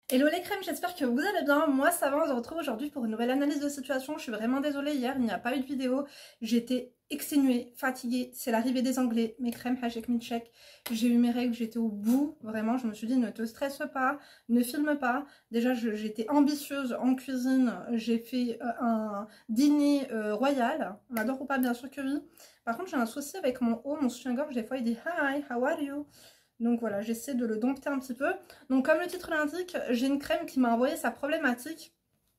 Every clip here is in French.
Hello les crèmes, j'espère que vous allez bien. Moi ça va, on se retrouve aujourd'hui pour une nouvelle analyse de situation. Je suis vraiment désolée, hier il n'y a pas eu de vidéo. J'étais exténuée, fatiguée, c'est l'arrivée des Anglais. Mes crèmes, Hajek Milchek. J'ai eu mes règles, j'étais au bout. Vraiment, je me suis dit ne te stresse pas, ne filme pas. Déjà j'étais ambitieuse en cuisine. J'ai fait un dîner royal. On adore ou pas, bien sûr que oui. Par contre j'ai un souci avec mon haut, mon soutien-gorge. Des fois il dit hi, how are you? Donc voilà, j'essaie de le dompter un petit peu. Donc comme le titre l'indique, j'ai une crème qui m'a envoyé sa problématique.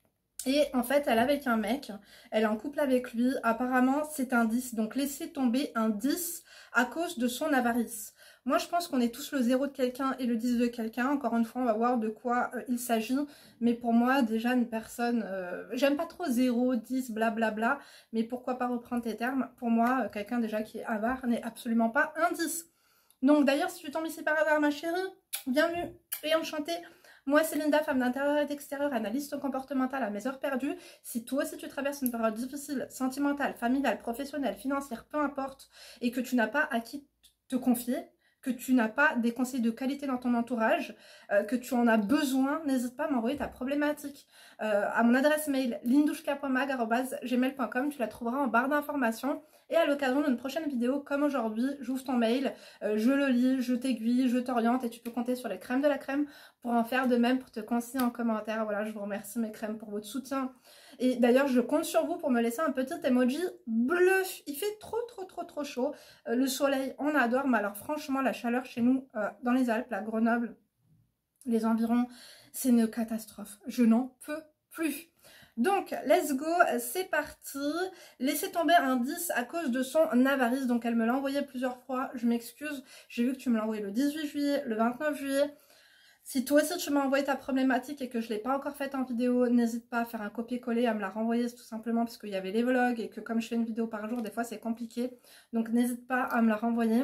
Et en fait, elle est avec un mec, elle est en couple avec lui. Apparemment, c'est un 10. Donc laissez tomber un 10 à cause de son avarice. Moi, je pense qu'on est tous le 0 de quelqu'un et le 10 de quelqu'un. Encore une fois, on va voir de quoi il s'agit. Mais pour moi, déjà, une personne... j'aime pas trop 0, 10, blablabla. Mais pourquoi pas reprendre tes termes? Pour moi, quelqu'un déjà qui est avare n'est absolument pas un 10. Donc d'ailleurs, si tu tombes ici par hasard, ma chérie, bienvenue et enchantée. Moi, c'est Linda, femme d'intérieur et d'extérieur, analyste comportementale à mes heures perdues. Si toi aussi tu traverses une période difficile, sentimentale, familiale, professionnelle, financière, peu importe, et que tu n'as pas à qui te confier, que tu n'as pas des conseils de qualité dans ton entourage, que tu en as besoin, n'hésite pas à m'envoyer ta problématique à mon adresse mail lindouchka.mag@gmail.com. Tu la trouveras en barre d'informations. Et à l'occasion d'une prochaine vidéo, comme aujourd'hui, j'ouvre ton mail, je le lis, je t'aiguille, je t'oriente et tu peux compter sur les crèmes de la crème pour en faire de même, pour te conseiller en commentaire. Voilà, je vous remercie mes crèmes pour votre soutien. Et d'ailleurs, je compte sur vous pour me laisser un petit emoji bleu. Il fait trop chaud. Le soleil, on adore, mais alors franchement, la chaleur chez nous, dans les Alpes, à Grenoble, les environs, c'est une catastrophe. Je n'en peux plus. Donc, let's go, c'est parti. Laissez tomber un 10 à cause de son avarice. Donc, elle me l'a envoyé plusieurs fois. Je m'excuse. J'ai vu que tu me l'as envoyé le 18 juillet, le 29 juillet. Si toi aussi tu m'as envoyé ta problématique et que je ne l'ai pas encore faite en vidéo, n'hésite pas à faire un copier-coller, à me la renvoyer tout simplement parce qu'il y avait les vlogs et que comme je fais une vidéo par jour, des fois c'est compliqué. Donc, n'hésite pas à me la renvoyer.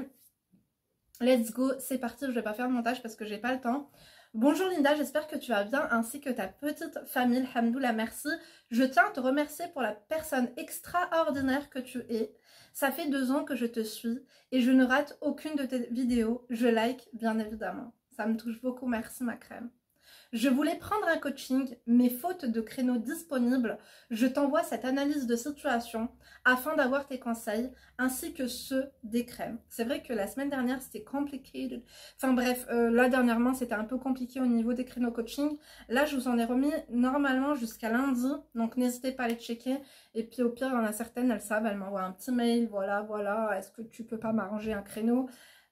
Let's go, c'est parti. Je ne vais pas faire de montage parce que j'ai pas le temps. Bonjour Linda, j'espère que tu vas bien ainsi que ta petite famille. Hamdoullah, merci. Je tiens à te remercier pour la personne extraordinaire que tu es. Ça fait 2 ans que je te suis et je ne rate aucune de tes vidéos. Je like bien évidemment. Ça me touche beaucoup, merci ma crème. Je voulais prendre un coaching, mais faute de créneaux disponibles, je t'envoie cette analyse de situation afin d'avoir tes conseils ainsi que ceux des crèmes. C'est vrai que la semaine dernière c'était complicated. Enfin bref, là dernièrement c'était un peu compliqué au niveau des créneaux coaching. Là je vous en ai remis normalement jusqu'à lundi, donc n'hésitez pas à les checker. Et puis au pire, il y en a certaines, elles savent, elles m'envoient un petit mail, voilà, est-ce que tu peux pas m'arranger un créneau?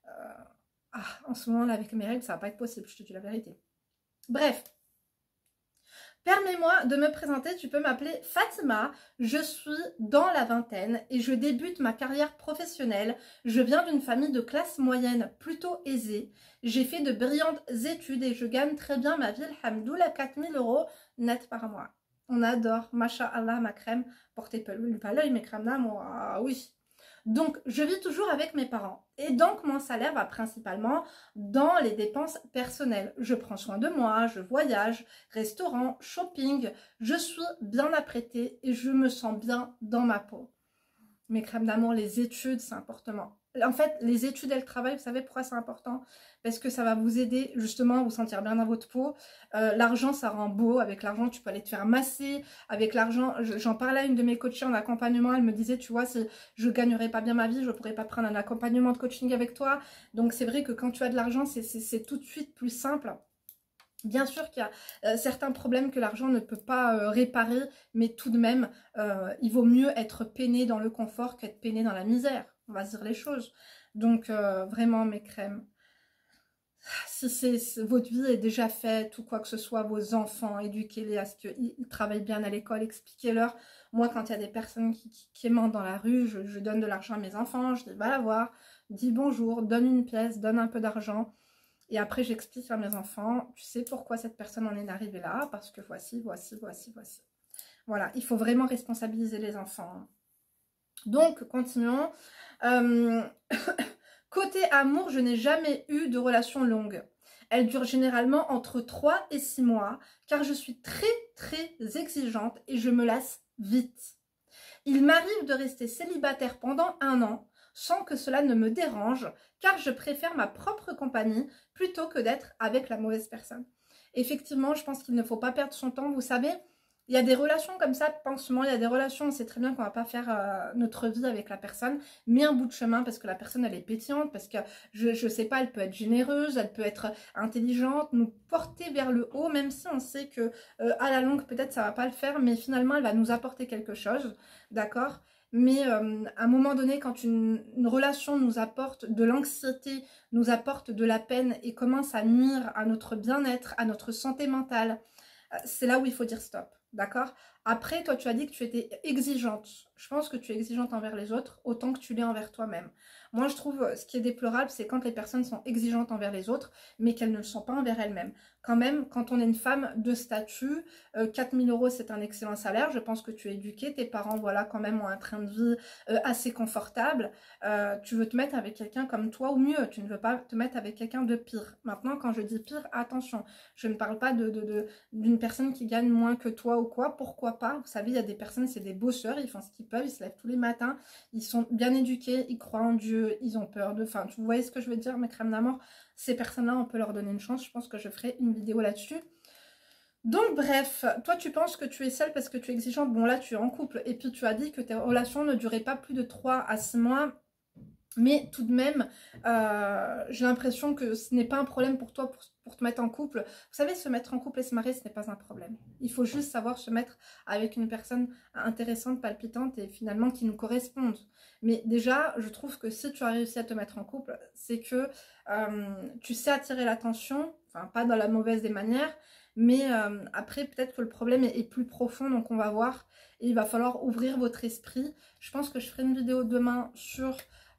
En ce moment là avec mes règles ça va pas être possible, je te dis la vérité. Bref, permets-moi de me présenter, tu peux m'appeler Fatima, je suis dans la vingtaine et je débute ma carrière professionnelle. Je viens d'une famille de classe moyenne plutôt aisée. J'ai fait de brillantes études et je gagne très bien ma vie, alhamdoulilah, 4000 € net par mois. On adore, masha'Allah, ma crème, portez pas l'œil, mes crèmes d'amour, ah oui. Donc, je vis toujours avec mes parents. Et donc, mon salaire va principalement dans les dépenses personnelles. Je prends soin de moi, je voyage, restaurant, shopping. Je suis bien apprêtée et je me sens bien dans ma peau. Mes crèmes d'amour, les études, c'est important. En fait, les études et le travail, vous savez pourquoi c'est important? Parce que ça va vous aider justement à vous sentir bien dans votre peau. L'argent, ça rend beau. Avec l'argent, tu peux aller te faire masser. Avec l'argent, j'en parlais à une de mes coachées en accompagnement. Elle me disait, tu vois, si je gagnerais pas bien ma vie, je pourrais pas prendre un accompagnement de coaching avec toi. Donc, c'est vrai que quand tu as de l'argent, c'est tout de suite plus simple. Bien sûr qu'il y a certains problèmes que l'argent ne peut pas réparer, mais tout de même, il vaut mieux être peiné dans le confort qu'être peiné dans la misère. On va se dire les choses. Donc, vraiment, mes crèmes, si votre vie est déjà faite ou quoi que ce soit, vos enfants, éduquez-les à ce qu'ils travaillent bien à l'école, expliquez-leur. Moi, quand il y a des personnes qui mentent dans la rue, je donne de l'argent à mes enfants, je dis va la voir, dis bonjour, donne une pièce, donne un peu d'argent. Et après, j'explique à mes enfants, tu sais pourquoi cette personne en est arrivée là, parce que voici. Voilà, il faut vraiment responsabiliser les enfants. Donc, continuons. Côté amour, je n'ai jamais eu de relation longue. Elle dure généralement entre 3 et 6 mois, car je suis très exigeante et je me lasse vite. Il m'arrive de rester célibataire pendant 1 an, sans que cela ne me dérange, car je préfère ma propre compagnie plutôt que d'être avec la mauvaise personne. Effectivement, je pense qu'il ne faut pas perdre son temps. Vous savez, il y a des relations comme ça, pansement, il y a des relations, on sait très bien qu'on va pas faire notre vie avec la personne, mais un bout de chemin parce que la personne, elle est pétillante, parce que, je sais pas, elle peut être généreuse, elle peut être intelligente, nous porter vers le haut, même si on sait que à la longue, peut-être ça va pas le faire, mais finalement, elle va nous apporter quelque chose, d'accord? Mais à un moment donné, quand une relation nous apporte de l'anxiété, nous apporte de la peine et commence à nuire à notre bien-être, à notre santé mentale, c'est là où il faut dire stop, d'accord? Après, toi, tu as dit que tu étais exigeante. Je pense que tu es exigeante envers les autres autant que tu l'es envers toi-même. Moi, je trouve ce qui est déplorable, c'est quand les personnes sont exigeantes envers les autres, mais qu'elles ne le sont pas envers elles-mêmes. Quand même, quand on est une femme de statut, 4 000 €, c'est un excellent salaire. Je pense que tu es éduquée. Tes parents, voilà, quand même, ont un train de vie assez confortable. Tu veux te mettre avec quelqu'un comme toi ou mieux. Tu ne veux pas te mettre avec quelqu'un de pire. Maintenant, quand je dis pire, attention. Je ne parle pas d'une personne qui gagne moins que toi ou quoi. Pourquoi pas? Vous savez, il y a des personnes, c'est des bosseurs. Ils font ce qu'ils peuvent. Ils se lèvent tous les matins. Ils sont bien éduqués. Ils croient en Dieu. Ils ont peur de... Enfin, vous voyez ce que je veux dire, mes crèmes d'amour? Ces personnes-là, on peut leur donner une chance. Je pense que je ferai une vidéo là-dessus. Donc bref, toi tu penses que tu es seule parce que tu es exigeante. Bon là tu es en couple et puis tu as dit que tes relations ne duraient pas plus de 3 à 6 mois. Mais tout de même, j'ai l'impression que ce n'est pas un problème pour toi pour te mettre en couple. Vous savez, se mettre en couple et se marier, ce n'est pas un problème. Il faut juste savoir se mettre avec une personne intéressante, palpitante et finalement qui nous corresponde. Mais déjà, je trouve que si tu as réussi à te mettre en couple, c'est que tu sais attirer l'attention, enfin pas dans la mauvaise des manières, mais après peut-être que le problème est plus profond, donc on va voir. Et il va falloir ouvrir votre esprit. Je pense que je ferai une vidéo demain sur...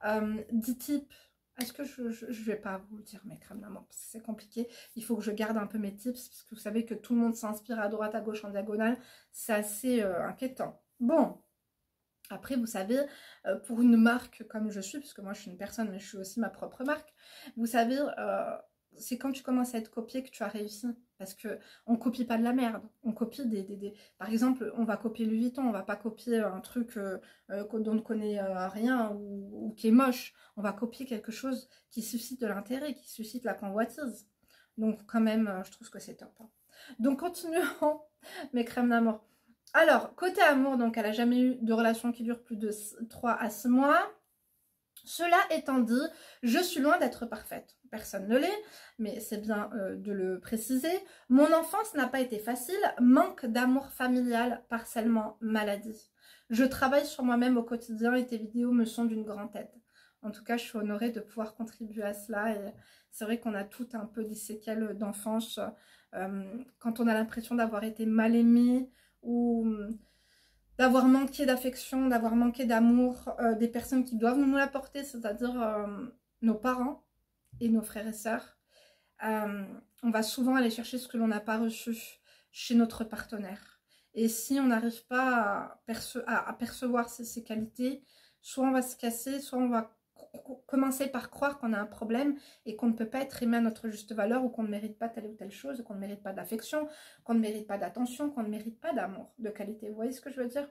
10 tips. Est-ce que je vais pas vous le dire, mes crèmes d'amour, parce que c'est compliqué. Il faut que je garde un peu mes tips, parce que vous savez que tout le monde s'inspire à droite, à gauche, en diagonale. C'est assez inquiétant. Bon, après, vous savez, pour une marque comme je suis, parce que moi je suis une personne, mais je suis aussi ma propre marque, vous savez, c'est quand tu commences à être copié que tu as réussi. Parce que on copie pas de la merde. On copie Par exemple, on va copier Louis Vuitton, on va pas copier un truc dont on ne connaît rien ou qui est moche. On va copier quelque chose qui suscite de l'intérêt, qui suscite la convoitise. Donc quand même, je trouve que c'est top. Hein. Donc continuons mes crèmes d'amour. Alors, côté amour, donc elle n'a jamais eu de relation qui dure plus de 3 à 6 mois. Cela étant dit, je suis loin d'être parfaite. Personne ne l'est, mais c'est bien de le préciser. Mon enfance n'a pas été facile, manque d'amour familial, harcèlement, maladie. Je travaille sur moi-même au quotidien et tes vidéos me sont d'une grande aide. En tout cas, je suis honorée de pouvoir contribuer à cela. Et c'est vrai qu'on a tout un peu des séquelles d'enfance quand on a l'impression d'avoir été mal aimé ou... d'avoir manqué d'affection, d'avoir manqué d'amour, des personnes qui doivent nous l'apporter, c'est-à-dire nos parents et nos frères et sœurs. On va souvent aller chercher ce que l'on n'a pas reçu chez notre partenaire. Et si on n'arrive pas à percevoir ces qualités, soit on va se casser, soit on va commencer par croire qu'on a un problème et qu'on ne peut pas être aimé à notre juste valeur ou qu'on ne mérite pas telle ou telle chose, qu'on ne mérite pas d'affection, qu'on ne mérite pas d'attention, qu'on ne mérite pas d'amour de qualité. Vous voyez ce que je veux dire?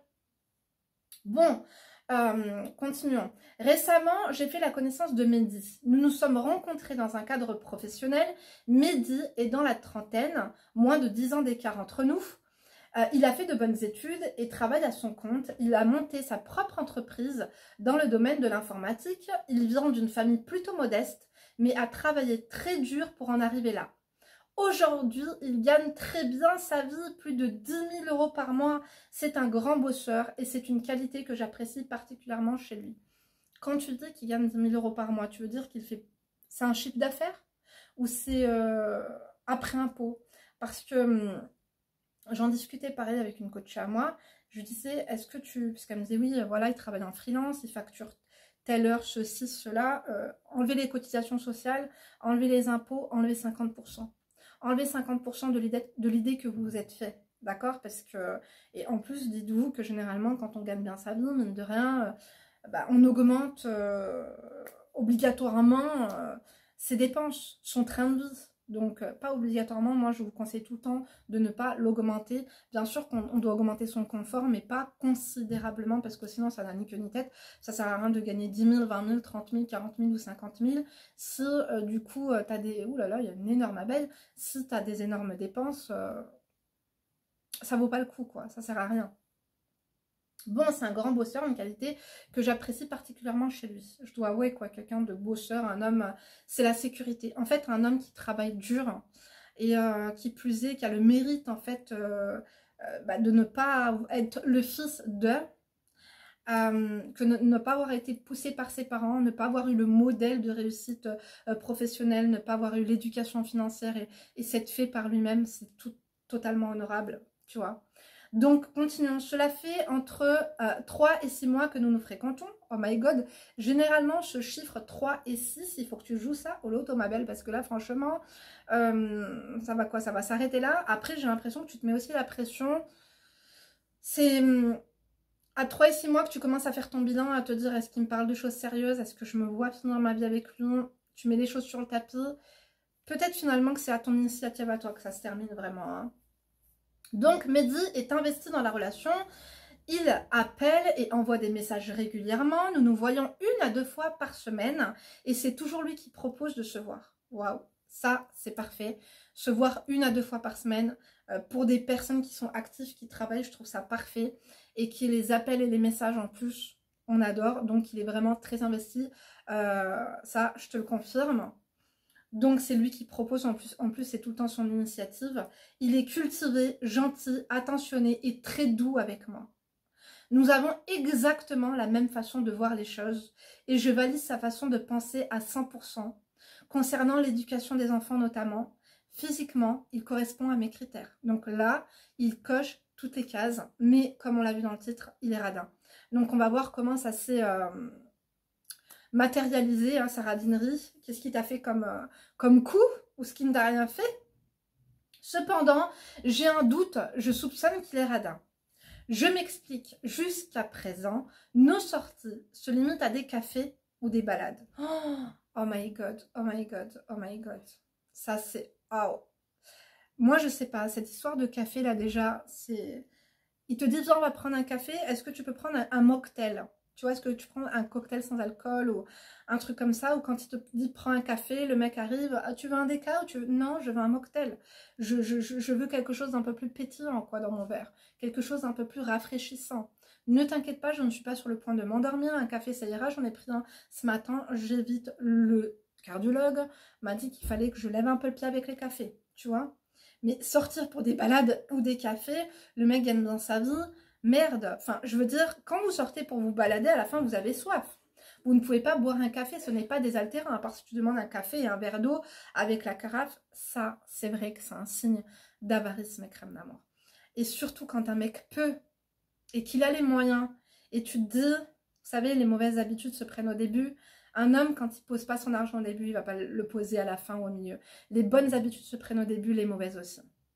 Bon, continuons. Récemment, j'ai fait la connaissance de Mehdi. Nous nous sommes rencontrés dans un cadre professionnel. Mehdi est dans la trentaine, moins de 10 ans d'écart entre nous. Il a fait de bonnes études et travaille à son compte. Il a monté sa propre entreprise dans le domaine de l'informatique. Il vient d'une famille plutôt modeste, mais a travaillé très dur pour en arriver là. Aujourd'hui, il gagne très bien sa vie, plus de 10 000 € par mois. C'est un grand bosseur et c'est une qualité que j'apprécie particulièrement chez lui. Quand tu dis qu'il gagne 10 000 € par mois, tu veux dire qu'il fait... C'est un chiffre d'affaires ou c'est après impôt? Parce que... j'en discutais pareil avec une coach à moi. Je lui disais, est-ce que tu... Parce qu'elle me disait, oui, voilà, il travaille en freelance, il facture telle heure, ceci, cela. Enlever les cotisations sociales, enlever les impôts, enlever 50%. Enlever 50% de l'idée que vous vous êtes fait. D'accord? Parce que... Et en plus, dites-vous que généralement, quand on gagne bien sa vie, mine de rien, on augmente obligatoirement ses dépenses, son train de vie. Donc, pas obligatoirement, moi je vous conseille tout le temps de ne pas l'augmenter. Bien sûr qu'on doit augmenter son confort, mais pas considérablement, parce que sinon ça n'a ni queue ni tête. Ça sert à rien de gagner 10 000, 20 000, 30 000, 40 000 ou 50 000 si du coup tu as des... Ouh là là, il y a une énorme abeille. Si tu as des énormes dépenses, ça vaut pas le coup, quoi. Ça sert à rien. Bon, c'est un grand bosseur, une qualité que j'apprécie particulièrement chez lui. Je dois avouer, quoi, quelqu'un de bosseur, un homme, c'est la sécurité. En fait, un homme qui travaille dur et qui plus est, qui a le mérite, en fait, de ne pas être le fils de, que ne pas avoir été poussé par ses parents, ne pas avoir eu le modèle de réussite professionnelle, ne pas avoir eu l'éducation financière et s'être fait par lui-même, c'est tout totalement honorable, tu vois. Donc, continuons. Cela fait entre 3 et 6 mois que nous nous fréquentons. Oh my god. Généralement, ce chiffre 3 et 6, il faut que tu joues ça au loto, ma belle. Parce que là, franchement, ça va quoi? Ça va s'arrêter là. Après, j'ai l'impression que tu te mets aussi la pression. C'est à 3 et 6 mois que tu commences à faire ton bilan, à te dire est-ce qu'il me parle de choses sérieuses? Est-ce que je me vois finir ma vie avec lui? Tu mets les choses sur le tapis. Peut-être finalement que c'est à ton initiative à toi que ça se termine vraiment, hein. Donc Mehdi est investi dans la relation, il appelle et envoie des messages régulièrement, nous nous voyons 1 à 2 fois par semaine et c'est toujours lui qui propose de se voir. Waouh, ça c'est parfait, se voir 1 à 2 fois par semaine pour des personnes qui sont actives, qui travaillent, je trouve ça parfait et qui les appels et les messages en plus, on adore, donc il est vraiment très investi, ça je te le confirme. Donc c'est lui qui propose, en plus c'est tout le temps son initiative. Il est cultivé, gentil, attentionné et très doux avec moi. Nous avons exactement la même façon de voir les choses et je valide sa façon de penser à 100%. Concernant l'éducation des enfants notamment, physiquement, il correspond à mes critères. Donc là, il coche toutes les cases, mais comme on l'a vu dans le titre, il est radin. Donc on va voir comment ça s'est... matérialisé, hein, sa radinerie. Qu'est-ce qui t'a fait comme coup ou ce qui ne t'a rien fait? Cependant, j'ai un doute, je soupçonne qu'il est radin. Je m'explique, jusqu'à présent, nos sorties se limitent à des cafés ou des balades. Oh my god, oh my god, oh my god. Ça c'est... Oh. Moi je sais pas, cette histoire de café là déjà, c'est... Il te dit viens on va prendre un café, est-ce que tu peux prendre un mocktail? Tu vois, est-ce que tu prends un cocktail sans alcool ou un truc comme ça? Ou quand il te dit prends un café, le mec arrive, ah, tu veux un déca ou tu veux... Non, je veux un mocktail. Je veux quelque chose d'un peu plus pétillant quoi dans mon verre. Quelque chose d'un peu plus rafraîchissant. Ne t'inquiète pas, je ne suis pas sur le point de m'endormir. Un café, ça ira, j'en ai pris un ce matin. J'évite, le cardiologue m'a dit qu'il fallait que je lève un peu le pied avec les cafés. Tu vois? Mais sortir pour des balades ou des cafés, le mec gagne dans sa vie... Merde, enfin, je veux dire, quand vous sortez pour vous balader, à la fin, vous avez soif. Vous ne pouvez pas boire un café, ce n'est pas désaltérant. À part si tu demandes un café et un verre d'eau avec la carafe, ça, c'est vrai que c'est un signe d'avarice, mes crèmes d'amour. Et surtout quand un mec peut et qu'il a les moyens, et tu te dis, vous savez, les mauvaises habitudes se prennent au début. Un homme, quand il pose pas son argent au début, il va pas le poser à la fin ou au milieu. Les bonnes habitudes se prennent au début, les mauvaises aussi.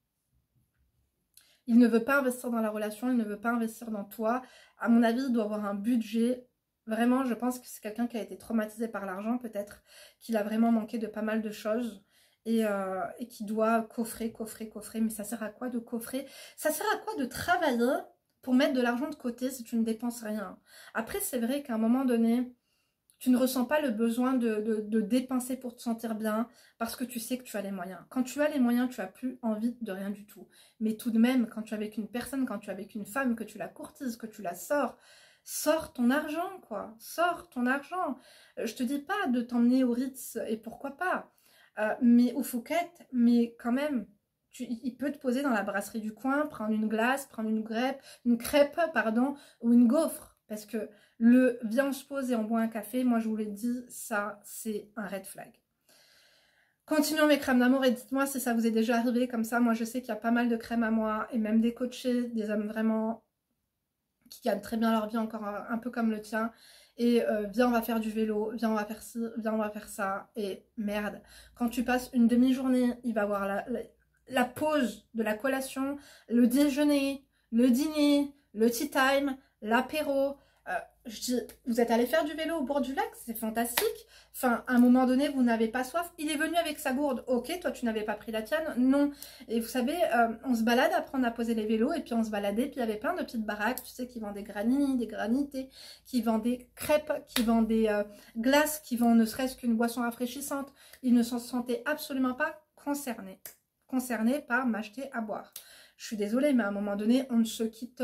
Il ne veut pas investir dans la relation, il ne veut pas investir dans toi. À mon avis, il doit avoir un budget. Vraiment, je pense que c'est quelqu'un qui a été traumatisé par l'argent, peut-être, qu'il a vraiment manqué de pas mal de choses et qui doit coffrer. Mais ça sert à quoi de coffrer? Ça sert à quoi de travailler pour mettre de l'argent de côté si tu ne dépenses rien? Après, c'est vrai qu'à un moment donné... Tu ne ressens pas le besoin de dépenser pour te sentir bien parce que tu sais que tu as les moyens. Quand tu as les moyens, tu n'as plus envie de rien du tout. Mais tout de même, quand tu es avec une personne, quand tu es avec une femme, que tu la courtises, que tu la sors ton argent, quoi. Sors ton argent. Je te dis pas de t'emmener au Ritz, et pourquoi pas, mais au Phuket, mais quand même... il peut te poser dans la brasserie du coin, prendre une glace, prendre une crêpe, pardon, ou une gaufre. Parce que le viens on se pose et on boit un café, moi je vous l'ai dit, ça c'est un red flag. Continuons mes crèmes d'amour et dites-moi si ça vous est déjà arrivé comme ça. Moi je sais qu'il y a pas mal de crèmes à moi et même des coachés, des hommes vraiment qui gagnent très bien leur vie, encore un peu comme le tien. Et viens on va faire du vélo, viens on va faire ci, viens on va faire ça. Et merde, quand tu passes une demi-journée, il va avoir la pause de la collation, le déjeuner, le dîner, le tea time, l'apéro, Je dis, vous êtes allé faire du vélo au bord du lac, c'est fantastique. Enfin, à un moment donné, vous n'avez pas soif. Il est venu avec sa gourde. Ok, toi, tu n'avais pas pris la tienne. Non. Et vous savez, on se balade, après on a posé les vélos, et puis on se baladait, puis il y avait plein de petites baraques, tu sais, qui vendent des granits, des granités, qui vendent des crêpes, qui vendent des glaces, qui vendent ne serait-ce qu'une boisson rafraîchissante. Ils ne se sentaient absolument pas concernés par m'acheter à boire. Je suis désolée, mais à un moment donné, on ne se quitte...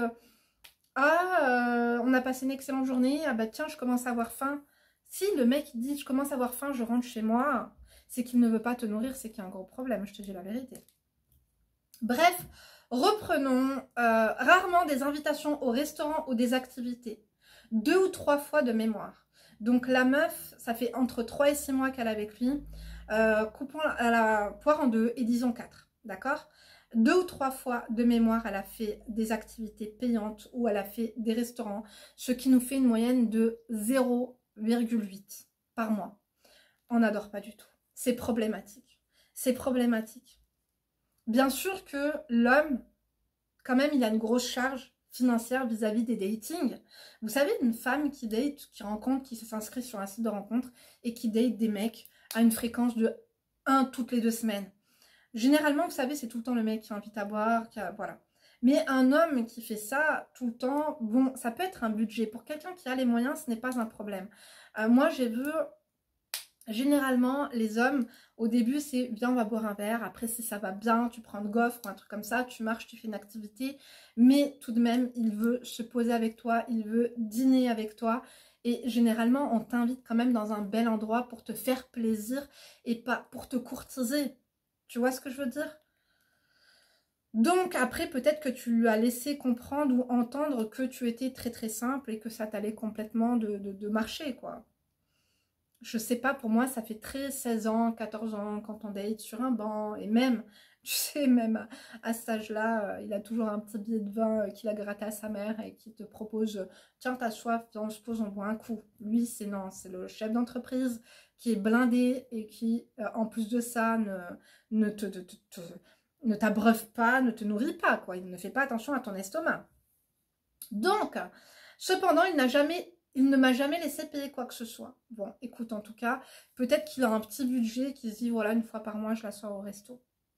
on a passé une excellente journée. Ah bah tiens, je commence à avoir faim. Si le mec dit je commence à avoir faim, je rentre chez moi, c'est qu'il ne veut pas te nourrir, c'est qu'il y a un gros problème, je te dis la vérité. Bref, reprenons. Rarement des invitations au restaurant ou des activités. 2 ou 3 fois de mémoire. Donc la meuf, ça fait entre 3 et 6 mois qu'elle est avec lui. Coupons la poire en deux et disons 4. D'accord ? 2 ou 3 fois de mémoire, elle a fait des activités payantes ou elle a fait des restaurants, ce qui nous fait une moyenne de 0,8 par mois. On n'adore pas du tout. C'est problématique. C'est problématique. Bien sûr que l'homme, quand même, il a une grosse charge financière vis-à-vis des datings. Vous savez, une femme qui date, qui rencontre, qui s'inscrit sur un site de rencontre et qui date des mecs à une fréquence de 1 toutes les 2 semaines. Généralement, vous savez, c'est tout le temps le mec qui invite à boire, voilà. Mais un homme qui fait ça tout le temps, bon, ça peut être un budget. Pour quelqu'un qui a les moyens, ce n'est pas un problème. Moi, j'ai vu, généralement, les hommes, au début, c'est viens, on va boire un verre. Après, si ça va bien, tu prends un gaufre ou un truc comme ça, tu marches, tu fais une activité. Mais tout de même, il veut se poser avec toi, il veut dîner avec toi. Et généralement, on t'invite quand même dans un bel endroit pour te faire plaisir et pas pour te courtiser. Tu vois ce que je veux dire? Donc après, peut-être que tu lui as laissé comprendre ou entendre que tu étais très très simple et que ça t'allait complètement de marcher, quoi. Je sais pas, pour moi, ça fait très 16 ans, 14 ans, quand on date sur un banc. Et même, tu sais, même à cet âge-là, il a toujours un petit billet de vin qu'il a gratté à sa mère et qui te propose, tiens, t'as soif, viens, on se pose, on boit un coup. Lui, c'est non, c'est le chef d'entreprise qui est blindé et qui, en plus de ça, ne t'abreuve pas, ne te nourrit pas, quoi. Il ne fait pas attention à ton estomac. Donc, cependant, il ne m'a jamais laissé payer quoi que ce soit. Bon, écoute, en tout cas, peut-être qu'il a un petit budget, qu'il se dit, voilà, une fois par mois, je la sors au resto.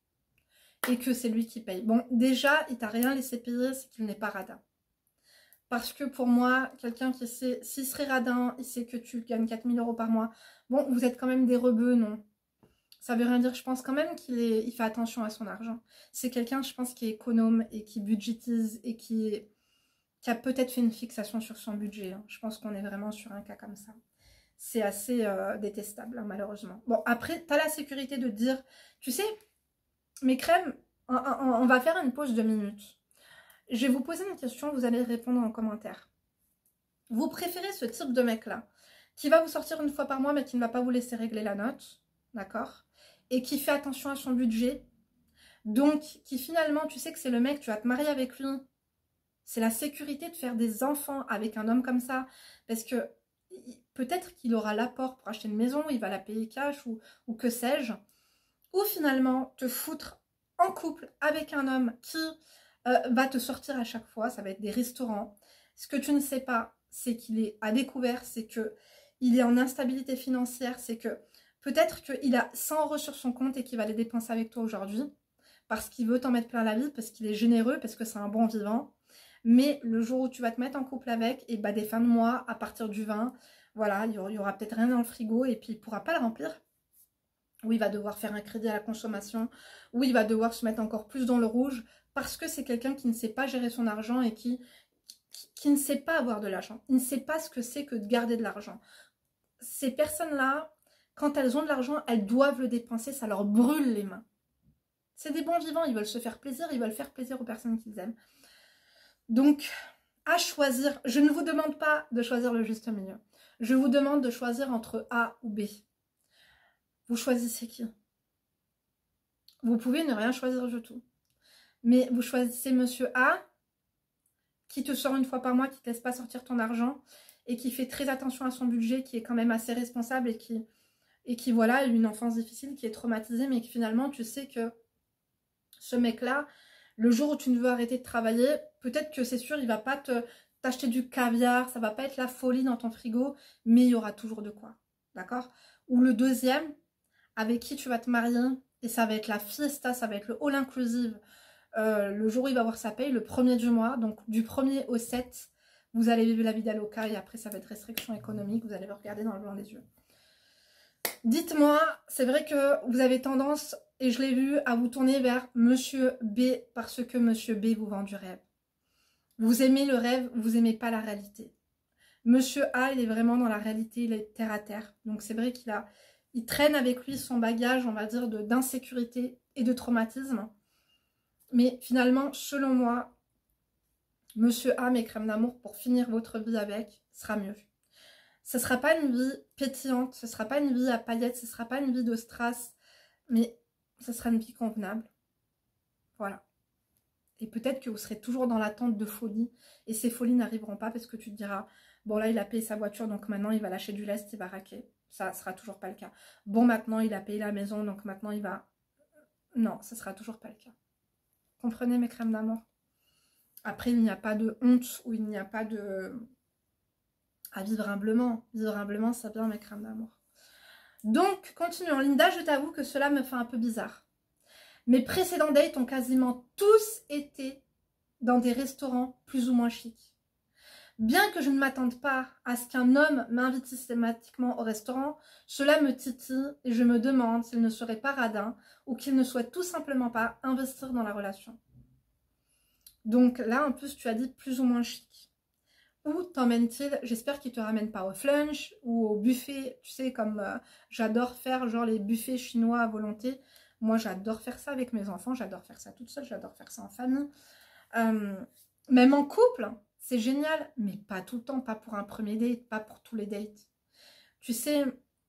Et que c'est lui qui paye. Bon, déjà, il t'a rien laissé payer, c'est qu'il n'est pas radin. Parce que pour moi, quelqu'un qui sait, s'il serait radin, il sait que tu gagnes 4 000 € par mois. Bon, vous êtes quand même des rebeux, non? Ça veut rien dire. Je pense quand même qu'il fait attention à son argent. C'est quelqu'un, je pense, qui est économe et qui budgétise et qui a peut-être fait une fixation sur son budget. Hein. Je pense qu'on est vraiment sur un cas comme ça. C'est assez détestable, hein, malheureusement. Bon, après, tu as la sécurité de dire, tu sais, mes crèmes, on va faire une pause de minutes. Je vais vous poser une question, vous allez répondre en commentaire. Vous préférez ce type de mec-là, qui va vous sortir une fois par mois, mais qui ne va pas vous laisser régler la note, d'accord? Et qui fait attention à son budget. Donc, qui finalement, tu sais que c'est le mec, tu vas te marier avec lui. C'est la sécurité de faire des enfants avec un homme comme ça. Parce que peut-être qu'il aura l'apport pour acheter une maison, il va la payer cash ou que sais-je. Ou finalement te foutre en couple avec un homme qui va te sortir à chaque fois. Ça va être des restaurants. Ce que tu ne sais pas, c'est qu'il est à découvert, c'est qu'il est en instabilité financière, c'est que peut-être qu'il a 100 € sur son compte et qu'il va les dépenser avec toi aujourd'hui. Parce qu'il veut t'en mettre plein la vie, parce qu'il est généreux, parce que c'est un bon vivant. Mais le jour où tu vas te mettre en couple avec, et bah des fins de mois, à partir du 20, voilà, il y aura peut-être rien dans le frigo et puis il ne pourra pas le remplir. Ou il va devoir faire un crédit à la consommation, ou il va devoir se mettre encore plus dans le rouge, parce que c'est quelqu'un qui ne sait pas gérer son argent et qui ne sait pas avoir de l'argent. Il ne sait pas ce que c'est que de garder de l'argent. Ces personnes-là, quand elles ont de l'argent, elles doivent le dépenser, ça leur brûle les mains. C'est des bons vivants, ils veulent se faire plaisir, ils veulent faire plaisir aux personnes qu'ils aiment. Donc, à choisir, je ne vous demande pas de choisir le juste milieu. Je vous demande de choisir entre A ou B. Vous choisissez qui? Vous pouvez ne rien choisir du tout. Mais vous choisissez monsieur A, qui te sort une fois par mois, qui ne te laisse pas sortir ton argent, et qui fait très attention à son budget, qui est quand même assez responsable, et qui voilà, a eu une enfance difficile, qui est traumatisée, mais qui finalement, tu sais que ce mec-là, le jour où tu ne veux arrêter de travailler, peut-être que c'est sûr, il va pas t'acheter du caviar, ça va pas être la folie dans ton frigo, mais il y aura toujours de quoi, d'accord? Ou le deuxième, avec qui tu vas te marier, et ça va être la fiesta, ça va être le all inclusive, le jour où il va avoir sa paye, le 1er du mois, donc du 1er au 7, vous allez vivre la vida loca, et après ça va être restriction économique, vous allez le regarder dans le blanc des yeux. Dites-moi, c'est vrai que vous avez tendance, et je l'ai vu, à vous tourner vers Monsieur B, parce que Monsieur B vous vend du rêve. Vous aimez le rêve, vous aimez pas la réalité. Monsieur A, il est vraiment dans la réalité, il est terre à terre. Donc c'est vrai il traîne avec lui son bagage, on va dire, d'insécurité et de traumatisme. Mais finalement, selon moi, Monsieur A, mes crèmes d'amour, pour finir votre vie avec, sera mieux. Ce ne sera pas une vie pétillante, ce ne sera pas une vie à paillettes, ce ne sera pas une vie de strass, mais ce sera une vie convenable. Voilà. Et peut-être que vous serez toujours dans l'attente de folies, et ces folies n'arriveront pas parce que tu te diras, bon là il a payé sa voiture, donc maintenant il va lâcher du lest, il va raquer. Ça ne sera toujours pas le cas. Bon, maintenant il a payé la maison, donc maintenant il va... Non, ce ne sera toujours pas le cas. Comprenez mes crèmes d'amour? Après, il n'y a pas de honte, ou il n'y a pas de... à vivre humblement. Vivre humblement, ça vient mes crèmes d'amour. Donc, continuons. Linda, je t'avoue que cela me fait un peu bizarre. Mes précédents dates ont quasiment tous été dans des restaurants plus ou moins chics. Bien que je ne m'attende pas à ce qu'un homme m'invite systématiquement au restaurant, cela me titille et je me demande s'il ne serait pas radin ou qu'il ne souhaite tout simplement pas investir dans la relation. Donc là, en plus, tu as dit plus ou moins chic. Où t'emmène-t-il? J'espère qu'il ne te ramène pas au flunch ou au buffet, tu sais, comme j'adore faire, genre les buffets chinois à volonté. Moi, j'adore faire ça avec mes enfants, j'adore faire ça toute seule, j'adore faire ça en famille. Même en couple, c'est génial, mais pas tout le temps, pas pour un premier date, pas pour tous les dates. Tu sais,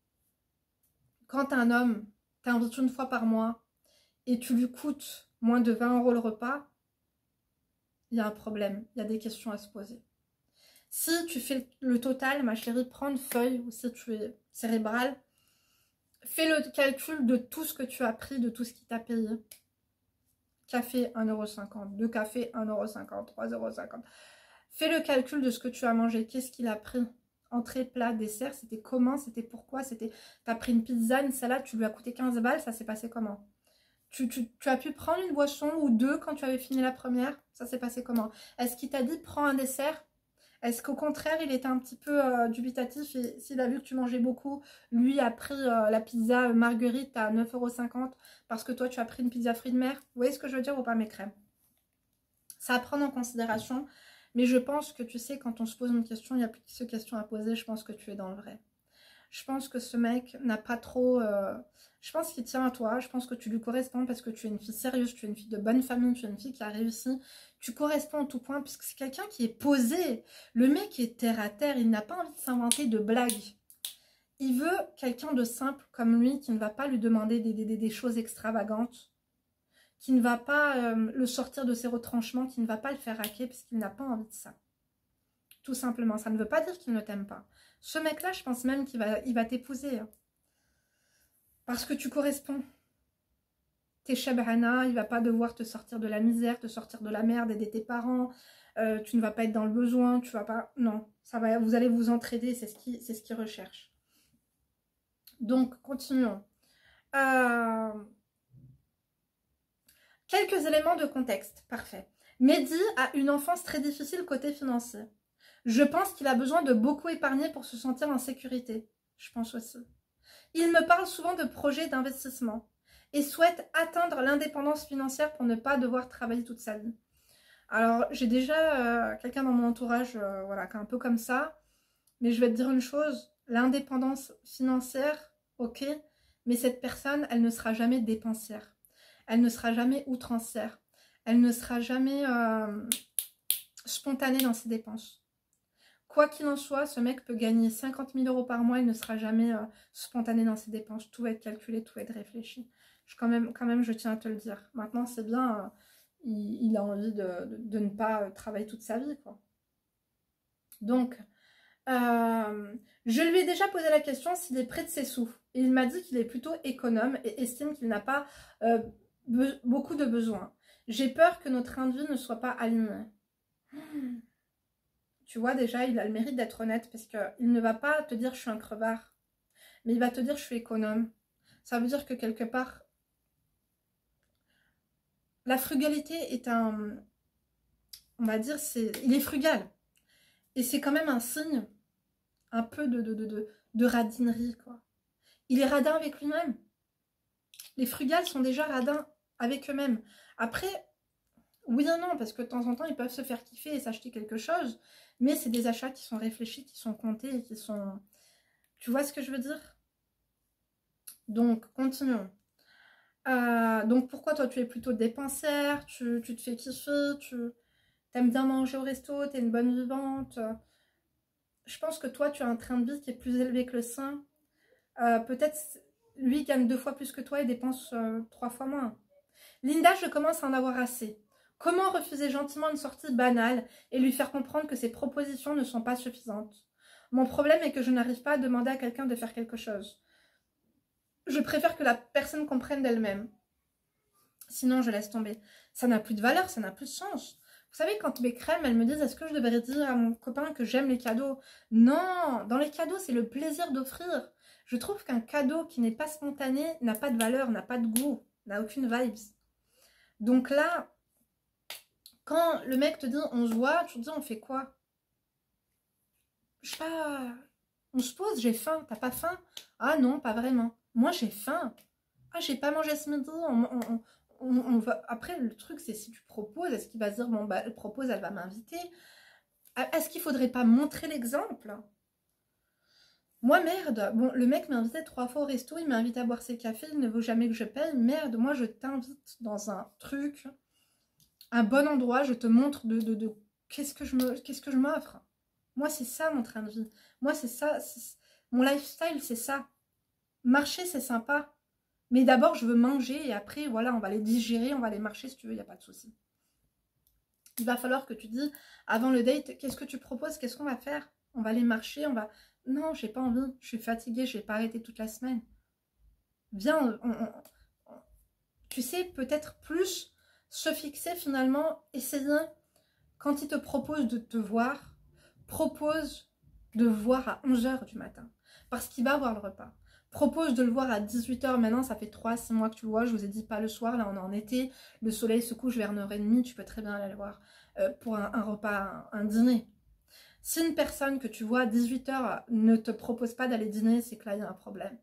quand un homme t'invite une fois par mois et tu lui coûtes moins de 20 € le repas, il y a un problème, il y a des questions à se poser. Si tu fais le total, ma chérie, prends une feuille, ou si tu es cérébrale, fais le calcul de tout ce que tu as pris, de tout ce qui t'a payé. Café, 1,50 €, deux cafés, 1,50 €, 3,50 €. Fais le calcul de ce que tu as mangé, qu'est-ce qu'il a pris? Entrée, plat, dessert, c'était comment? C'était pourquoi? T'as pris une pizza, une salade, tu lui as coûté 15 balles, ça s'est passé comment? Tu as pu prendre une boisson ou deux quand tu avais fini la première? Ça s'est passé comment? Est-ce qu'il t'a dit prends un dessert? Est-ce qu'au contraire, il était un petit peu dubitatif et s'il a vu que tu mangeais beaucoup, lui a pris la pizza marguerite à 9,50 € parce que toi, tu as pris une pizza fruits de mer? Vous voyez ce que je veux dire ou pas, mes crèmes? Ça à prendre en considération, mais je pense que, tu sais, quand on se pose une question, il n'y a plus que ces questions à poser, je pense que tu es dans le vrai. Je pense que ce mec n'a pas trop... je pense qu'il tient à toi, je pense que tu lui corresponds parce que tu es une fille sérieuse, tu es une fille de bonne famille, tu es une fille qui a réussi. Tu corresponds en tout point puisque c'est quelqu'un qui est posé. Le mec est terre à terre, il n'a pas envie de s'inventer de blagues. Il veut quelqu'un de simple comme lui qui ne va pas lui demander des choses extravagantes, qui ne va pas le sortir de ses retranchements, qui ne va pas le faire hacker puisqu'il n'a pas envie de ça. Tout simplement, ça ne veut pas dire qu'il ne t'aime pas. Ce mec-là, je pense même qu'il va t'épouser. Hein. Parce que tu corresponds. T'es Shabrana, il va pas devoir te sortir de la misère, te sortir de la merde, aider tes parents. Tu ne vas pas être dans le besoin, tu vas pas... Non, ça va, vous allez vous entraider, c'est ce qu'il recherche. Donc, continuons. Quelques éléments de contexte, parfait. Mehdi a une enfance très difficile côté financier. Je pense qu'il a besoin de beaucoup épargner pour se sentir en sécurité. Je pense aussi. Il me parle souvent de projets d'investissement et souhaite atteindre l'indépendance financière pour ne pas devoir travailler toute sa vie. Alors, j'ai déjà quelqu'un dans mon entourage voilà, qui est un peu comme ça, mais je vais te dire une chose, l'indépendance financière, ok, mais cette personne, elle ne sera jamais dépensière, elle ne sera jamais outrancière, elle ne sera jamais spontanée dans ses dépenses. Quoi qu'il en soit, ce mec peut gagner 50 000 € par mois, il ne sera jamais spontané dans ses dépenses. Tout va être calculé, tout va être réfléchi. Quand même, je tiens à te le dire. Maintenant, c'est bien, il a envie de ne pas travailler toute sa vie, quoi. Donc, je lui ai déjà posé la question s'il est près de ses sous. Et il m'a dit qu'il est plutôt économe et estime qu'il n'a pas beaucoup de besoins. J'ai peur que notre train de vie ne soit pas aligné. tu vois, déjà, il a le mérite d'être honnête parce qu'il ne va pas te dire je suis un crevard, mais il va te dire je suis économe. Ça veut dire que quelque part, la frugalité est un, on va dire, il est frugal. Et c'est quand même un signe un peu de radinerie, quoi. Il est radin avec lui-même. Les frugales sont déjà radins avec eux-mêmes. Après, oui et non, parce que de temps en temps, ils peuvent se faire kiffer et s'acheter quelque chose, mais c'est des achats qui sont réfléchis, qui sont comptés et qui sont... Tu vois ce que je veux dire? Donc, continuons. Donc, pourquoi toi, tu es plutôt dépensière, tu te fais kiffer, tu aimes bien manger au resto, tu es une bonne vivante. Je pense que toi, tu as un train de vie qui est plus élevé que le sien. Peut-être lui gagne 2 fois plus que toi et dépense 3 fois moins. Linda, je commence à en avoir assez. Comment refuser gentiment une sortie banale et lui faire comprendre que ses propositions ne sont pas suffisantes? Mon problème est que je n'arrive pas à demander à quelqu'un de faire quelque chose. Je préfère que la personne comprenne d'elle-même. Sinon, je laisse tomber. Ça n'a plus de valeur, ça n'a plus de sens. Vous savez, quand mes crèmes, elles me disent « Est-ce que je devrais dire à mon copain que j'aime les cadeaux ?» Non, dans les cadeaux, c'est le plaisir d'offrir. Je trouve qu'un cadeau qui n'est pas spontané n'a pas de valeur, n'a pas de goût, n'a aucune vibes. Donc là, quand le mec te dit « On se voit », tu te dis « On fait quoi ?» Je sais pas, on se pose, j'ai faim, t'as pas faim? Ah non, pas vraiment. Moi, j'ai faim. Ah, j'ai pas mangé ce midi, on va... Après, le truc, c'est si tu proposes, est-ce qu'il va se dire, bon, bah, elle propose, elle va m'inviter? Est-ce qu'il faudrait pas montrer l'exemple? Moi, merde, bon, le mec m'a invité 3 fois au resto, il m'a invité à boire ses cafés, il ne veut jamais que je paye. Merde, moi, je t'invite dans un truc, un bon endroit, je te montre qu'est-ce que je m'offre. Moi, c'est ça, mon train de vie. Moi, c'est ça, mon lifestyle, c'est ça. Marcher, c'est sympa. Mais d'abord, je veux manger et après, voilà, on va les digérer, on va les marcher si tu veux, il n'y a pas de souci. Il va falloir que tu dis, avant le date, qu'est-ce que tu proposes? Qu'est-ce qu'on va faire? On va aller marcher, on va... Non, j'ai pas envie, je suis fatiguée, je vais pas arrêter toute la semaine. Viens, tu sais, peut-être plus se fixer finalement, essayer, quand il te propose de te voir, propose de voir à 11 h du matin. Parce qu'il va avoir le repas. Propose de le voir à 18 h. Maintenant, ça fait 3-6 mois que tu le vois. Je vous ai dit pas le soir. Là, on est en été. Le soleil se couche vers 9h30. Tu peux très bien aller le voir pour un repas, un dîner. Si une personne que tu vois à 18 h ne te propose pas d'aller dîner, c'est que là, il y a un problème.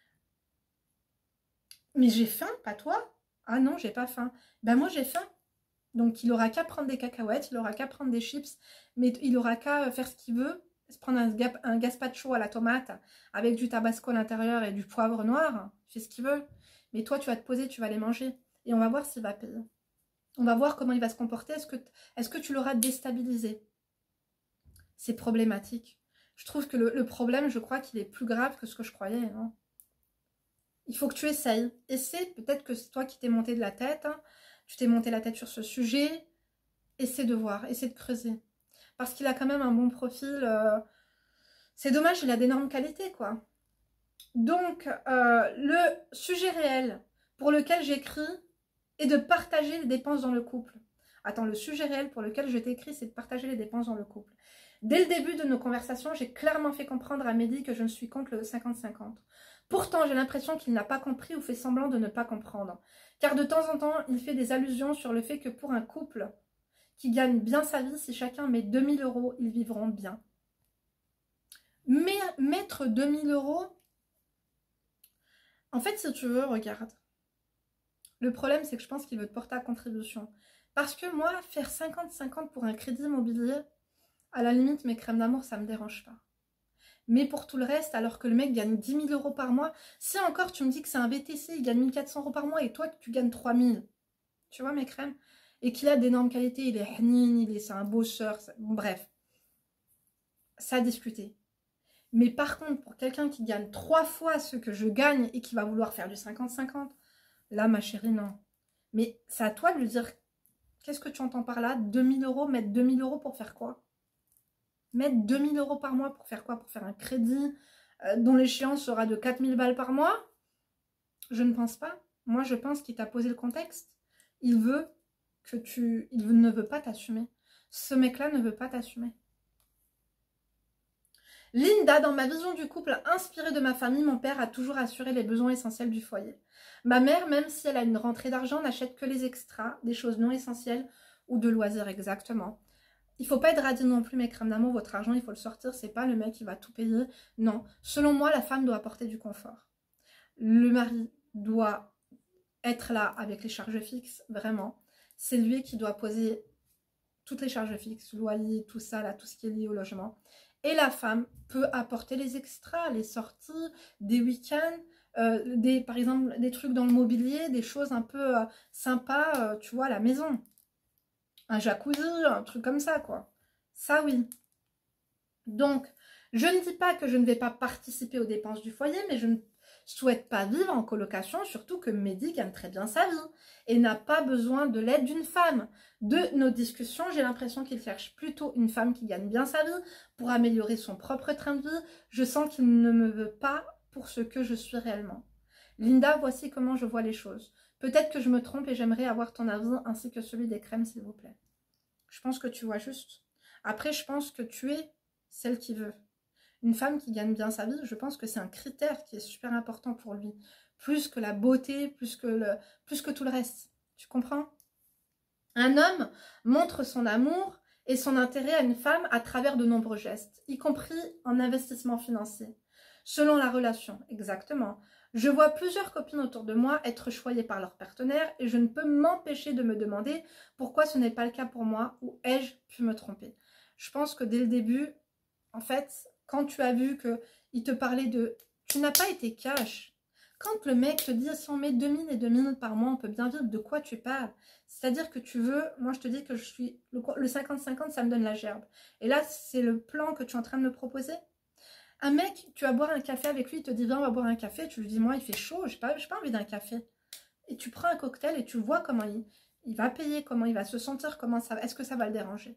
Mais j'ai faim, pas toi? Ah non, j'ai pas faim. Ben moi, j'ai faim. Donc, il aura qu'à prendre des cacahuètes, il aura qu'à prendre des chips, mais il aura qu'à faire ce qu'il veut, se prendre un gazpacho à la tomate avec du tabasco à l'intérieur et du poivre noir, il fait ce qu'il veut. Mais toi, tu vas te poser, tu vas les manger. Et on va voir s'il va payer. On va voir comment il va se comporter. Est-ce que tu l'auras déstabilisé? C'est problématique. Je trouve que le problème, je crois qu'il est plus grave que ce que je croyais. Hein. Il faut que tu essayes. Essaie, peut-être que c'est toi qui t'es monté de la tête. Hein. Tu t'es monté la tête sur ce sujet. Essaie de voir, essaie de creuser. Parce qu'il a quand même un bon profil. C'est dommage, il a d'énormes qualités, quoi. Donc, le sujet réel pour lequel j'écris est de partager les dépenses dans le couple. Attends, le sujet réel pour lequel je t'écris, c'est de partager les dépenses dans le couple. Dès le début de nos conversations, j'ai clairement fait comprendre à Mehdi que je ne suis contre le 50-50. Pourtant, j'ai l'impression qu'il n'a pas compris ou fait semblant de ne pas comprendre. Car de temps en temps, il fait des allusions sur le fait que pour un couple qui gagne bien sa vie, si chacun met 2000 €, ils vivront bien. Mais mettre 2000 €, en fait, si tu veux, regarde. Le problème, c'est que je pense qu'il veut te porter à contribution. Parce que moi, faire 50-50 pour un crédit immobilier, à la limite, mes crèmes d'amour, ça me dérange pas. Mais pour tout le reste, alors que le mec gagne 10 000 € par mois, si encore tu me dis que c'est un VTC, il gagne 1400 € par mois et toi, tu gagnes 3000, tu vois mes crèmes, et qu'il a d'énormes qualités, il est hnin, c'est un bosseur, bon, bref, ça a discuté. Mais par contre, pour quelqu'un qui gagne 3 fois ce que je gagne et qui va vouloir faire du 50-50, là, ma chérie, non. Mais c'est à toi de lui dire, qu'est-ce que tu entends par là? 2000 €, mettre 2000 € pour faire quoi? Mettre 2000 € par mois pour faire quoi? Pour faire un crédit dont l'échéance sera de 4000 balles par mois? Je ne pense pas. Moi, je pense qu'il t'a posé le contexte. Il veut que tu... Il ne veut pas t'assumer. Ce mec-là ne veut pas t'assumer. Linda, dans ma vision du couple inspirée de ma famille, mon père a toujours assuré les besoins essentiels du foyer. Ma mère, même si elle a une rentrée d'argent, n'achète que les extras, des choses non essentielles ou de loisirs exactement. Il faut pas être radine non plus, mes crèmes d'amour, votre argent, il faut le sortir, c'est pas le mec qui va tout payer. Non, selon moi, la femme doit apporter du confort. Le mari doit être là avec les charges fixes, vraiment. C'est lui qui doit poser toutes les charges fixes, loyer, tout ça, là, tout ce qui est lié au logement. Et la femme peut apporter les extras, les sorties, des week-ends, par exemple, des trucs dans le mobilier, des choses un peu sympas, tu vois, à la maison. Un jacuzzi, un truc comme ça, quoi. Ça, oui. Donc, je ne dis pas que je ne vais pas participer aux dépenses du foyer, mais je ne souhaite pas vivre en colocation, surtout que Mehdi gagne très bien sa vie et n'a pas besoin de l'aide d'une femme. De nos discussions, j'ai l'impression qu'il cherche plutôt une femme qui gagne bien sa vie pour améliorer son propre train de vie. Je sens qu'il ne me veut pas pour ce que je suis réellement. Linda, voici comment je vois les choses. Peut-être que je me trompe et j'aimerais avoir ton avis ainsi que celui des crèmes, s'il vous plaît. Je pense que tu vois juste. Après, je pense que tu es celle qui veut. Une femme qui gagne bien sa vie, je pense que c'est un critère qui est super important pour lui. Plus que la beauté, plus que tout le reste. Tu comprends? Un homme montre son amour et son intérêt à une femme à travers de nombreux gestes, y compris en investissement financier. Selon la relation, exactement. Je vois plusieurs copines autour de moi être choyées par leur partenaire et je ne peux m'empêcher de me demander pourquoi ce n'est pas le cas pour moi ou ai-je pu me tromper. Je pense que dès le début, en fait, quand tu as vu qu'il te parlait de... Tu n'as pas été cash. Quand le mec te dit si on met 2000 et 2000 par mois, on peut bien vivre, de quoi tu parles? C'est-à-dire que tu veux... Moi, je te dis que je suis... Le 50-50, ça me donne la gerbe. Et là, c'est le plan que tu es en train de me proposer. Un mec, tu vas boire un café avec lui, il te dit viens, on va boire un café. Tu lui dis moi, il fait chaud, j'ai pas envie d'un café. Et tu prends un cocktail et tu vois comment il va payer, comment il va se sentir, comment ça, est-ce que ça va le déranger?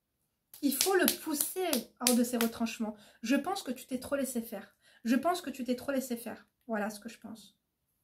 Il faut le pousser hors de ses retranchements. Je pense que tu t'es trop laissé faire. Je pense que tu t'es trop laissé faire. Voilà ce que je pense.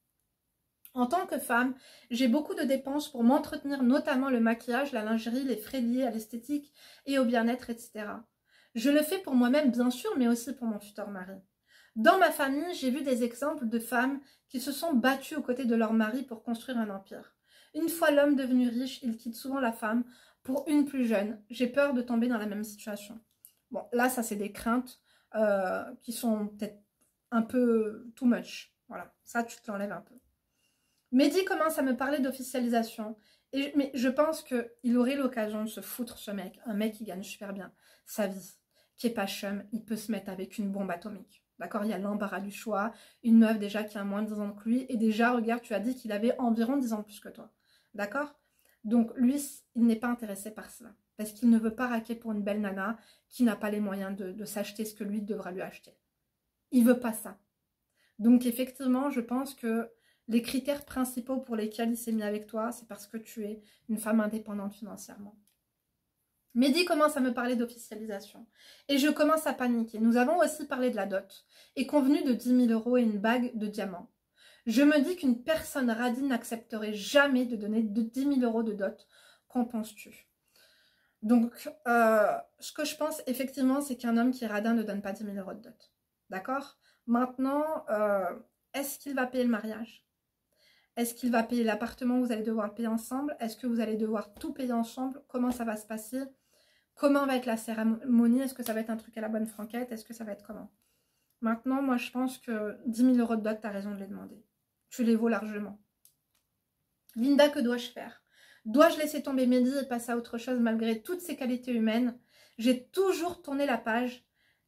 En tant que femme, j'ai beaucoup de dépenses pour m'entretenir, notamment le maquillage, la lingerie, les frais liés à l'esthétique et au bien-être, etc. Je le fais pour moi-même, bien sûr, mais aussi pour mon futur mari. Dans ma famille, j'ai vu des exemples de femmes qui se sont battues aux côtés de leur mari pour construire un empire. Une fois l'homme devenu riche, il quitte souvent la femme pour une plus jeune. J'ai peur de tomber dans la même situation. Bon, là, ça, c'est des craintes qui sont peut-être un peu too much. Voilà, ça, tu te l'enlèves un peu. Mehdi commence à me parler d'officialisation. Mais je pense qu'il aurait l'occasion de se foutre, ce mec. Un mec qui gagne super bien sa vie, qui est pas chum, il peut se mettre avec une bombe atomique. D'accord? Il y a l'embarras du choix. Une meuf déjà qui a moins de 10 ans que lui. Et déjà, regarde, tu as dit qu'il avait environ 10 ans de plus que toi. D'accord? Donc, lui, il n'est pas intéressé par cela. Parce qu'il ne veut pas raquer pour une belle nana qui n'a pas les moyens de s'acheter ce que lui devra lui acheter. Il veut pas ça. Donc, effectivement, je pense que les critères principaux pour lesquels il s'est mis avec toi, c'est parce que tu es une femme indépendante financièrement. Mehdi commence à me parler d'officialisation. Et je commence à paniquer. Nous avons aussi parlé de la dot. Et convenu de 10 000 € et une bague de diamants. Je me dis qu'une personne radine n'accepterait jamais de donner 10 000 € de dot. Qu'en penses-tu? Donc, ce que je pense effectivement, c'est qu'un homme qui est radin ne donne pas 10 000 € de dot. D'accord? Maintenant, est-ce qu'il va payer le mariage? Est-ce qu'il va payer l'appartement? Vous allez devoir le payer ensemble? Est-ce que vous allez devoir tout payer ensemble? Comment ça va se passer? Comment va être la cérémonie? Est-ce que ça va être un truc à la bonne franquette? Est-ce que ça va être comment? Maintenant, moi, je pense que 10 000 € de dot, tu as raison de les demander. Tu les vaux largement. Linda, que dois-je faire? Dois-je laisser tomber Mehdi et passer à autre chose malgré toutes ses qualités humaines? J'ai toujours tourné la page.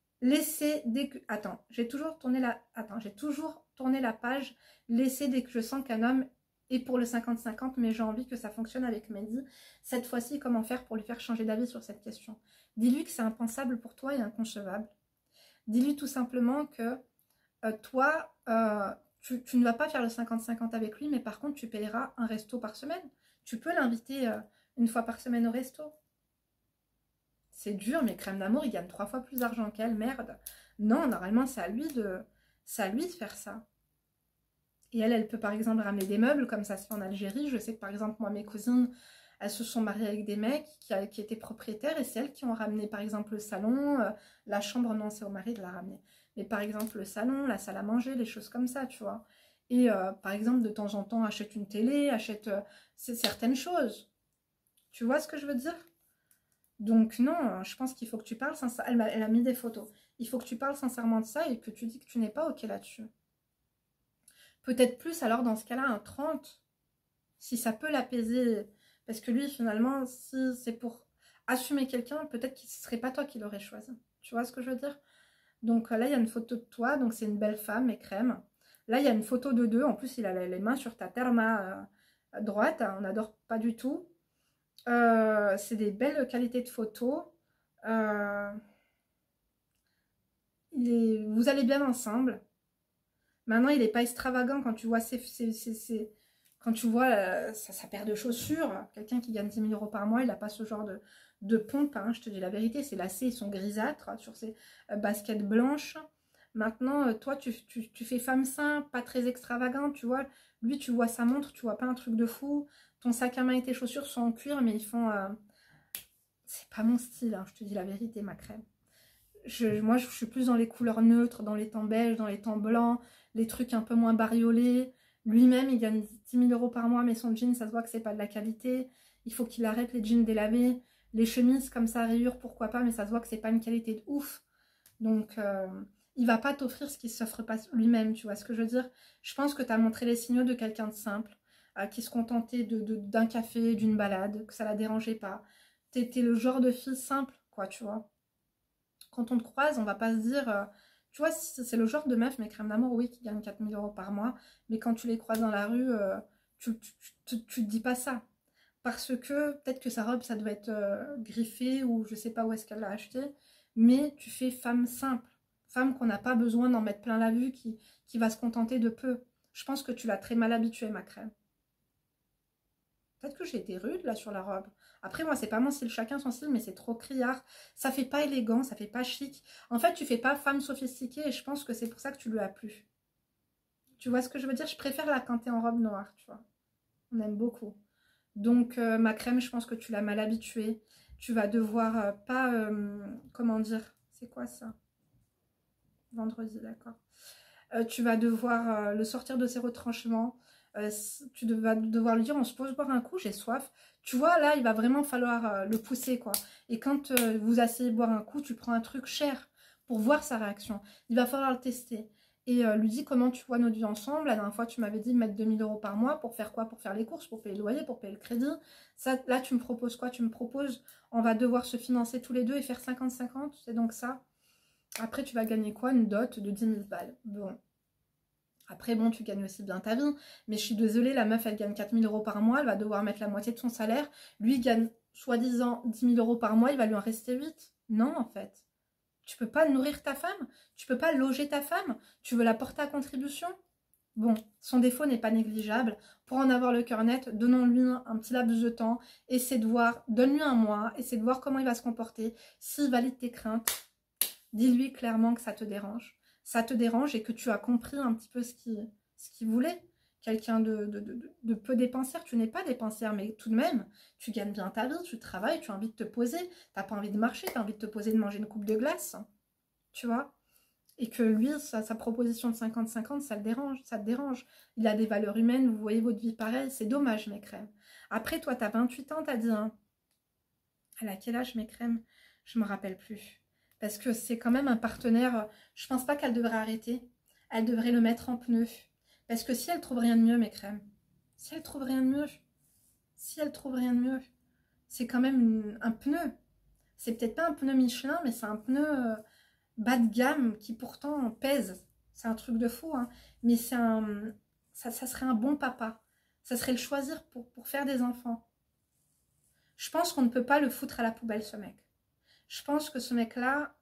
J'ai toujours tourné la page. Laisser dès que je sens qu'un homme est pour le 50-50, mais j'ai envie que ça fonctionne avec Mehdi. Cette fois-ci, comment faire pour lui faire changer d'avis sur cette question? Dis-lui que c'est impensable pour toi et inconcevable. Dis-lui tout simplement que toi, tu ne vas pas faire le 50-50 avec lui, mais par contre, tu payeras un resto par semaine. Tu peux l'inviter une fois par semaine au resto. C'est dur, mais crème d'amour, il gagne 3 fois plus d'argent qu'elle, merde. Non, normalement, c'est à lui de faire ça. Et elle peut par exemple ramener des meubles, comme ça se fait en Algérie. Je sais que par exemple, moi, mes cousines, elles se sont mariées avec des mecs qui étaient propriétaires et c'est elles qui ont ramené par exemple le salon, la chambre, non c'est au mari de la ramener. Mais par exemple le salon, la salle à manger, les choses comme ça, tu vois. Et par exemple de temps en temps achète une télé, achète certaines choses. Tu vois ce que je veux dire? Donc non, je pense qu'il faut que tu parles sincèrement. Elle a mis des photos. Il faut que tu parles sincèrement de ça et que tu dis que tu n'es pas OK là-dessus. Peut-être plus alors dans ce cas-là un 30, si ça peut l'apaiser. Parce que lui finalement, si c'est pour assumer quelqu'un, peut-être que ce ne serait pas toi qui l'aurais choisi. Tu vois ce que je veux dire? Donc là, il y a une photo de toi, donc c'est une belle femme, écrème. Là, il y a une photo de deux. En plus, il a les mains sur ta terma droite. On n'adore pas du tout. C'est des belles qualités de photos. Vous allez bien ensemble. Maintenant, il n'est pas extravagant quand tu vois quand tu vois sa paire de chaussures. Quelqu'un qui gagne 10 000 € par mois, il n'a pas ce genre de pompe. Hein, je te dis la vérité, ses lacets ils sont grisâtres sur ses baskets blanches. Maintenant, toi, tu fais femme simple, pas très extravagante, tu vois. Lui, tu vois sa montre, tu vois pas un truc de fou. Ton sac à main et tes chaussures sont en cuir, mais ils font... c'est pas mon style, hein, je te dis la vérité, ma crème. Moi, je suis plus dans les couleurs neutres, dans les temps beiges, dans les temps blancs, les trucs un peu moins bariolés. Lui-même, il gagne 10 000 € par mois, mais son jean, ça se voit que c'est pas de la qualité. Il faut qu'il arrête les jeans délavés. Les chemises comme ça, rayures, pourquoi pas, mais ça se voit que c'est pas une qualité de ouf. Donc, il va pas t'offrir ce qu'il s'offre pas lui-même, tu vois ce que je veux dire? Je pense que tu as montré les signaux de quelqu'un de simple, qui se contentait d'un café, d'une balade, que ça la dérangeait pas. T'es le genre de fille simple, quoi, tu vois. Quand on te croise, on va pas se dire... tu vois, c'est le genre de meuf, mais crème d'amour, oui, qui gagne 4 000 € par mois. Mais quand tu les croises dans la rue, tu te dis pas ça. Parce que peut-être que sa robe, ça doit être griffé ou je sais pas où est-ce qu'elle l'a acheté. Mais tu fais femme simple. Femme qu'on n'a pas besoin d'en mettre plein la vue, qui va se contenter de peu. Je pense que tu l'as très mal habituée, ma crème. Peut-être que j'ai été rude là sur la robe. Après, moi, c'est pas mon style, chacun son style, mais c'est trop criard. Ça fait pas élégant, ça fait pas chic. En fait, tu fais pas femme sophistiquée et je pense que c'est pour ça que tu lui as plu. Tu vois ce que je veux dire? Je préfère la quand t'es en robe noire, tu vois. On aime beaucoup. Donc, ma crème, je pense que tu l'as mal habituée. Tu vas devoir pas... comment dire? C'est quoi ça? Vendredi, d'accord. Tu vas devoir le sortir de ses retranchements. Tu vas devoir lui dire, on se pose boire un coup, j'ai soif. Tu vois, là, il va vraiment falloir le pousser, quoi. Et quand vous asseyez boire un coup, tu prends un truc cher pour voir sa réaction. Il va falloir le tester. Et lui dis comment tu vois notre vie ensemble. La dernière fois, tu m'avais dit de mettre 2 000 € par mois pour faire quoi? Pour faire les courses, pour payer le loyer, pour payer le crédit. Ça, là, tu me proposes quoi? Tu me proposes, on va devoir se financer tous les deux et faire 50-50, c'est donc ça. Après, tu vas gagner quoi? Une dot de 10 000 balles. Bon. Après, bon, tu gagnes aussi bien ta vie. Mais je suis désolée, la meuf, elle gagne 4 000 € par mois. Elle va devoir mettre la moitié de son salaire. Lui, il gagne soi-disant 10 000 € par mois. Il va lui en rester 8. Non, en fait. Tu peux pas nourrir ta femme. Tu peux pas loger ta femme. Tu veux la porter à contribution. Bon, son défaut n'est pas négligeable. Pour en avoir le cœur net, donnons-lui un petit laps de temps. Essaie de voir, donne-lui un mois. Essaie de voir comment il va se comporter. S'il valide tes craintes, dis-lui clairement que ça te dérange. Ça te dérange et que tu as compris un petit peu ce qu'il voulait. Quelqu'un de peu dépensière. Tu n'es pas dépensière, mais tout de même, tu gagnes bien ta vie, tu travailles, tu as envie de te poser. Tu n'as pas envie de marcher, tu as envie de te poser, de manger une coupe de glace. Tu vois? Et que lui, sa proposition de 50-50, ça le dérange, ça te dérange. Il a des valeurs humaines, vous voyez votre vie pareille. C'est dommage, mes crèmes. Après, toi, tu as 28 ans, tu as dit, hein. Elle a quel âge, mes crèmes? Je me rappelle plus. Parce que c'est quand même un partenaire, je pense pas qu'elle devrait arrêter. Elle devrait le mettre en pneu. Parce que si elle trouve rien de mieux, mes crèmes, si elle trouve rien de mieux, si elle trouve rien de mieux, c'est quand même un pneu. C'est peut-être pas un pneu Michelin, mais c'est un pneu bas de gamme qui pourtant pèse. C'est un truc de fou, hein. Mais ça serait un bon papa. Ça serait le choisir pour faire des enfants. Je pense qu'on ne peut pas le foutre à la poubelle, ce mec. Je pense que ce mec-là,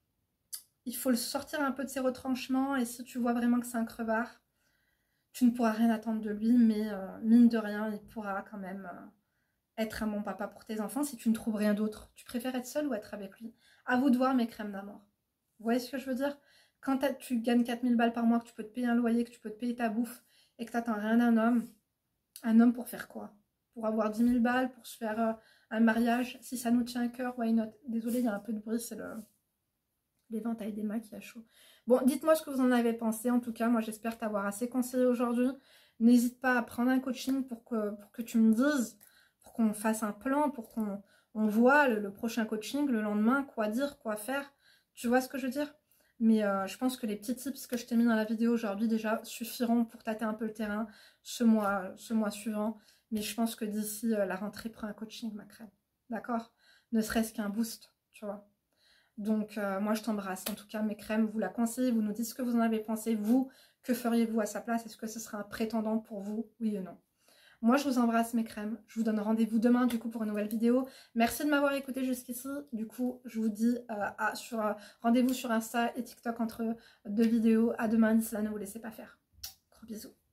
il faut le sortir un peu de ses retranchements. Et si tu vois vraiment que c'est un crevard, tu ne pourras rien attendre de lui. Mais mine de rien, il pourra quand même être un bon papa pour tes enfants si tu ne trouves rien d'autre. Tu préfères être seule ou être avec lui? À vous de voir, mes crèmes d'amour. Vous voyez ce que je veux dire? Quand tu gagnes 4 000 balles par mois, que tu peux te payer un loyer, que tu peux te payer ta bouffe et que tu n'attends rien d'un homme, un homme pour faire quoi? pour avoir 10 000 balles, pour se faire un mariage, si ça nous tient à cœur, why not? Désolée, il y a un peu de bruit, c'est l'éventail des mains qui a chaud. Bon, dites-moi ce que vous en avez pensé. En tout cas, moi, j'espère t'avoir assez conseillé aujourd'hui. N'hésite pas à prendre un coaching pour que tu me dises, pour qu'on fasse un plan, pour qu'on voit le prochain coaching, le lendemain, quoi dire, quoi faire. Tu vois ce que je veux dire? Mais je pense que les petits tips que je t'ai mis dans la vidéo aujourd'hui déjà suffiront pour tâter un peu le terrain ce mois suivant. Mais je pense que d'ici la rentrée, prends un coaching, ma crème. D'accord? Ne serait-ce qu'un boost, tu vois. Donc moi je t'embrasse. En tout cas, mes crèmes, vous la conseillez, vous nous dites ce que vous en avez pensé. Vous, que feriez-vous à sa place? Est-ce que ce serait un prétendant pour vous? Oui ou non? Moi, je vous embrasse, mes crèmes. Je vous donne rendez-vous demain, du coup, pour une nouvelle vidéo. Merci de m'avoir écouté jusqu'ici. Du coup, je vous dis rendez-vous sur Insta et TikTok entre deux vidéos. À demain. D'ici là, ne vous laissez pas faire. Gros bisous.